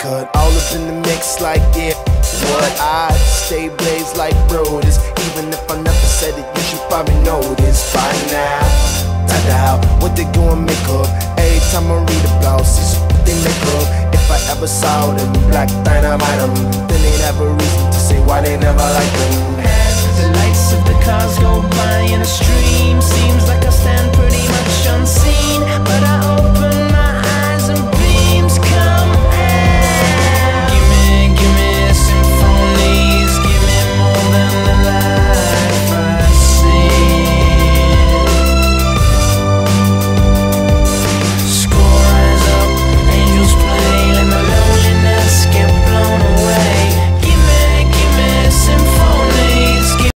cut, all up in the mix like yeah. What I stay blazed like broders. Even if I never said it, you should probably know this by now. Tada, what they gon' make up? Every time I read about, see what they make up. If I ever saw them black dynamite them, then they'd have a reason to say why they never like them.